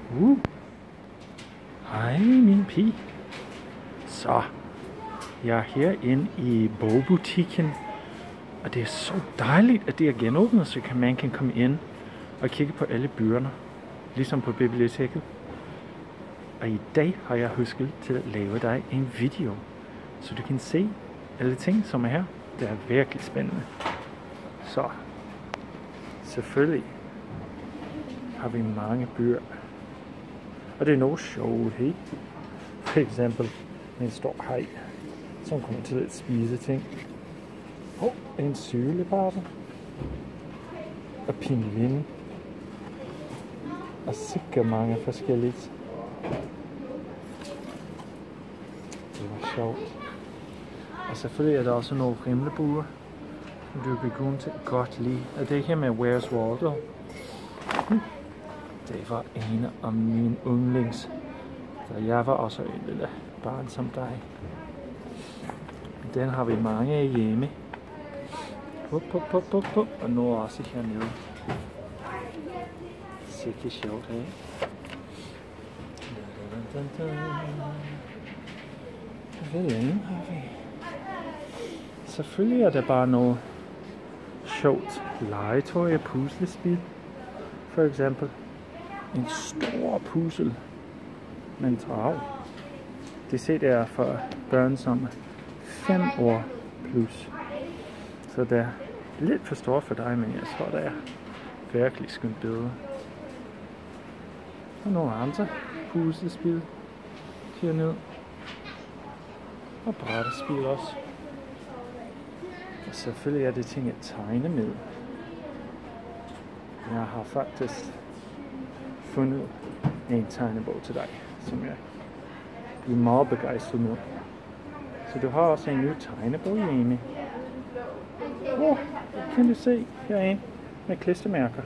Hej min pige. Så, jeg er herinde i bogbutikken, og det er så dejligt, at det er genåbnet, så man kan komme ind og kigge på alle bøgerne, ligesom på biblioteket. Og i dag har jeg husket til at lave dig en video, så du kan se alle ting, som er her. Det er virkelig spændende. Så, selvfølgelig har vi mange bøger. Og det er noget sjovt, hey? For eksempel en stor haj, som kommer til at spise ting. En sylebarbe. Og pingvin. Og sikkert mange forskellige. Det var sjovt. Og selvfølgelig er der også nogle rimlebuer, som du begynder til godt lide. Og det her med Where's Waldo. Det var en af mine yndlings. Så jeg var også en lille barn som dig. Den har vi mange af hjemme. Og nu også hernede. Sikkert sjovt, ikke? Hvad har vi? Selvfølgelig er der bare noget sjovt legetøj og puslespil. For eksempel en stor puzzle med en trav. Det set er for børn som 5 år plus. Så det er lidt for stort for dig, men jeg tror, det er virkelig skønt bedre. Og nogle andre puslespil hernede. Og brættespil også. Og selvfølgelig er det ting at tegne med. Jeg har faktisk fundet en tegnebog til dig, som jeg er meget begejstret med. Så du har også en ny tegnebog hjemme. Kan du se, her er en med klistermærker.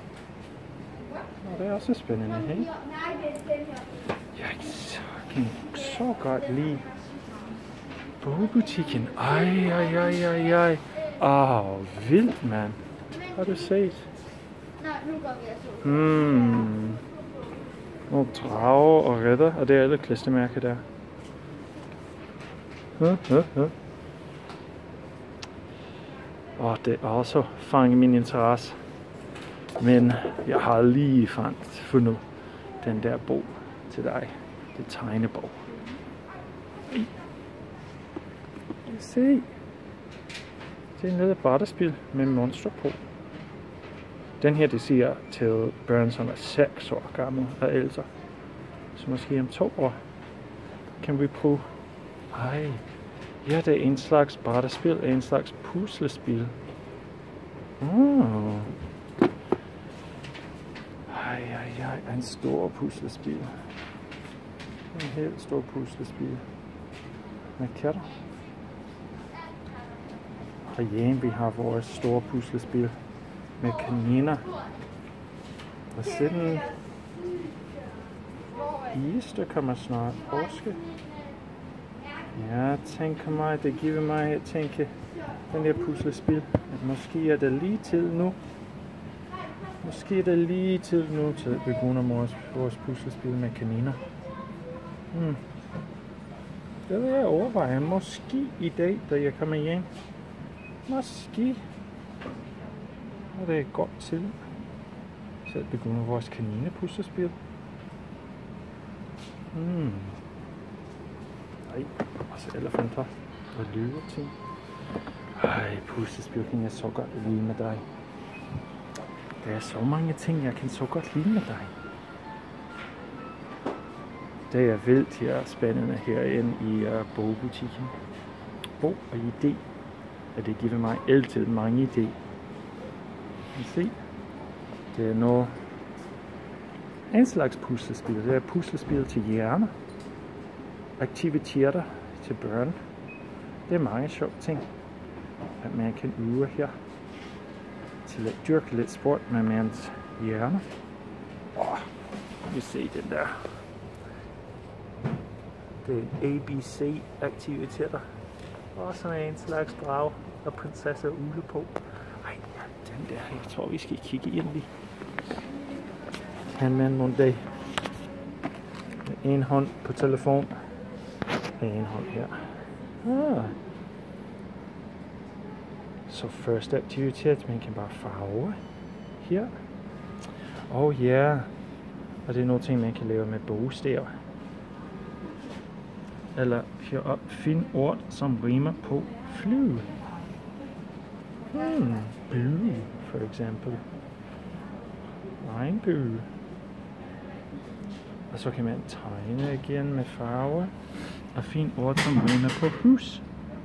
Og det er også spændende, hey? Jeg kan så godt lide bogbutikken. Ej. Vildt, mand. Har du set? Nej, nu går vi altså. Nogle drager og ritter, og det er alle klistermærker der. Og det er også fanget min interesse. Men jeg har lige fundet den der bog til dig. Det er tegnebog. Se. Det er en lille brættespil med monster på. Den her, det siger til børn, som er 6 år gamle og ældre. Så måske om 2 år kan vi prøve. Ja, det er en slags brættespil, en slags puslespil. En stor puslespil. En helt stor puslespil. Med katter. Og hjemme vi har vores store puslespil med kaniner. Og sådan is, der kommer snart påske. Jeg tænker mig, det giver mig at tænke den der puslespil. At måske er det lige tid nu. Måske er det lige tid nu til at begynde vores puslespil med kaniner. Det vil jeg overveje. Måske i dag, da jeg kommer hjem. Måske. Og det er godt til at begynde vores kaninepuslespil. Også elefanter og løveting. Puslespil kan jeg så godt lide med dig. Der er så mange ting, jeg kan så godt lide med dig. Det er vildt her spændende herinde i bogbutikken. Bog og idé. Og det giver mig altid mange idéer. Se. Det er noget en slags puslespil. Det er puslespil til hjerner. Aktiviteter til børn. Det er mange sjove ting, at man kan øve her. Til at dyrke lidt sport med mands hjerne. Vi ser den der. Det er ABC-aktiviteter. Og sådan en slags drag og prinsesse Ule på. Den der, jeg tror vi skal kigge ind i. Kan man nogle dag En hånd på telefon. En hånd her. Så første aktivitet, man kan bare farve her. Ja. Og det er nogle ting, man kan lave med bogstaver. Eller herop, find ord, som rimer på flyve. Blue, for eksempel. Regnbue. Og så kan man tegne igen med farver. Og find ord, som rimer på hus.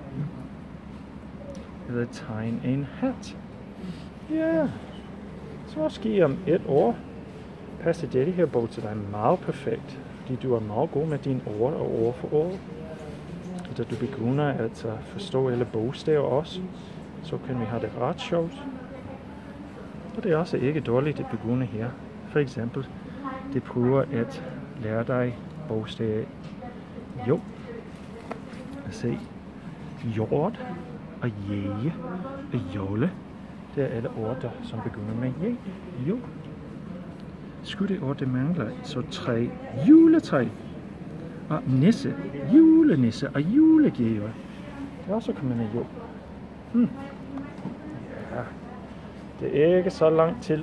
Eller tegne en hat. Ja. Så måske om et år passer dette her bog til dig meget perfekt. Fordi du er meget god med dine ord og ord for ord. Og da du begynder at forstå alle bogstaver også, så kan vi have det ret sjovt. Og det er også ikke dårligt at begynde her. For eksempel, det prøver at lære dig bogstaver. Jo. At se. Jord og jæge og jolle. Det er alle ord, der som begynder med jæ. Jo. Skulle det ord, det mangler, så træ. Juletræ. Og nisse. Julenisse og julegave. Det er også kommet med jo. Ja. Det er ikke så langt til.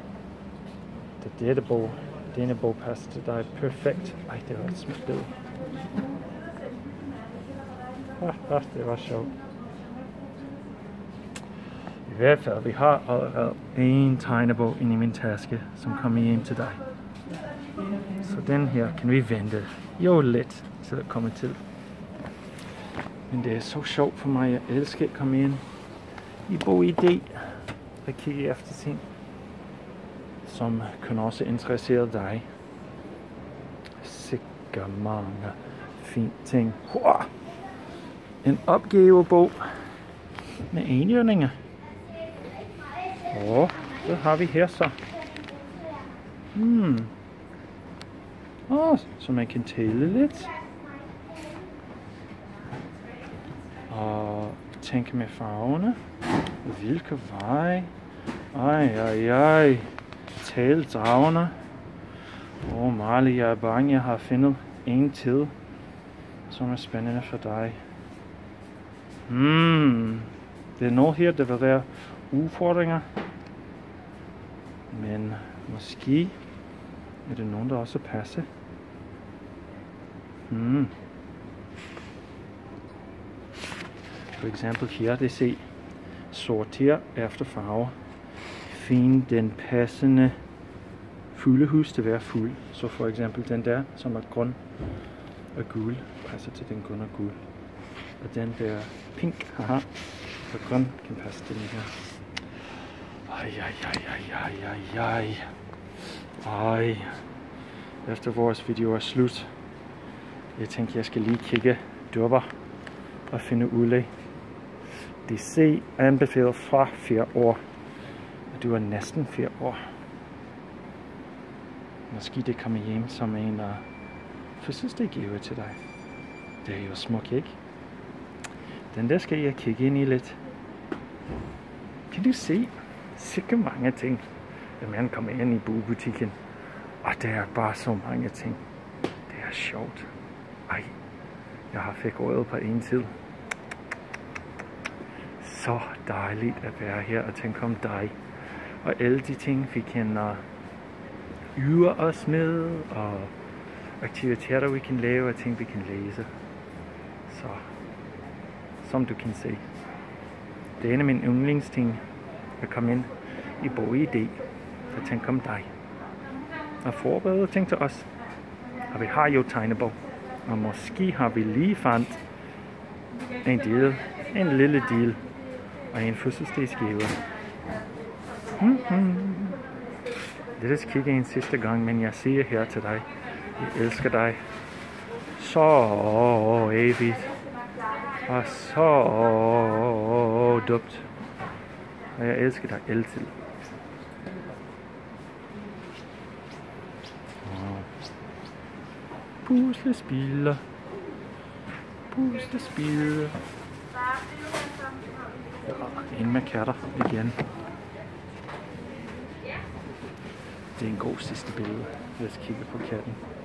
Denne bog passer til dig perfekt. Ej, det var et smukt billede. Det var sjovt. I hvert fald, vi har allerede en tegnebog inde i min taske, som kommer hjem til dig. Så den her kan vi vente jo lidt til at komme til. Men det er så sjovt for mig. Jeg elsker at komme ind i bogidé og kigge efter ting, som kan også interessere dig. Sikkert mange fine ting. En opgavebog med enhjørninger. Hvad har vi her så? Så man kan tælle lidt. Og tænke med farverne. Hvilke vej? Ej. Tælle dragerne. Marley, jeg er bange, jeg har fundet en til, som er spændende for dig. Det er noget her, der vil være udfordringer. Men måske er det nogen, der også passer. For eksempel her, det ser sorter efter farver. Find den passende fuglehus til hver fugl. Så for eksempel den der, som er grøn og gul, passer til den grøn og gul. Og den der pink, og grøn kan passe til den her. Ej. Efter vores video er slut, jeg tænkte, jeg skal lige kigge dørber og finde udlæg. Det ser anbefalet fra 4 år, og du er næsten 4 år. Måske det kommer hjem som en fødselsdagsgave til dig. Det er jo smukt, ikke? Den der skal jeg kigge ind i lidt. Kan du se? Sikke mange ting, når man kommer ind i bogbutikken. Og der er bare så mange ting. Det er sjovt. Ej, jeg har fik øjet på en tid. Så dejligt at være her og tænke om dig. Og alle de ting, vi kan øve os med, og aktiviteter, vi kan lave, og ting, vi kan læse. Så, som du kan se. Det er en af mine yndlingsting, at komme ind i bogidé og tænke om dig. Og forberede ting til os. Og vi har jo tegnebog. Og måske har vi lige fandt en lille del og en fødselsdagsgave. Lad os kigge en sidste gang, men jeg siger her til dig, jeg elsker dig så evigt og så dybt. Og jeg elsker dig altid. Puslespiller. Ja, en med katter igen. Det er en god sidste billede. Lad os kigge på katten.